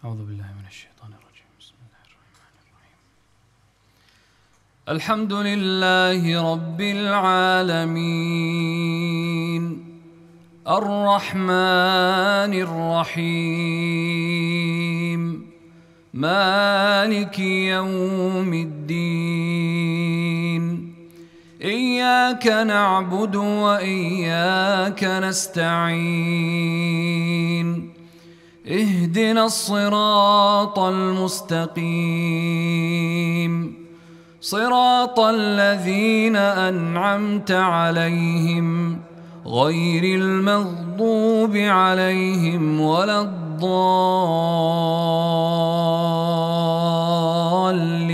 أعوذ بالله من الشيطان الرجيم. بسم الله الرحمن الرحيم. الحمد لله رب العالمين الرحمن الرحيم مالك يوم الدين إياك نعبد وإياك نستعين اهدنا الصراط المستقيم صراط الذين أنعمت عليهم غير المغضوب عليهم ولا الضالين.